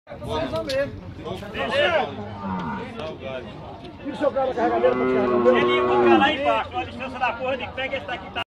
E o seu cara carregadeiro para carregar? Ele ia buscar lá embaixo, a distância da porra de pega esse daqui tá.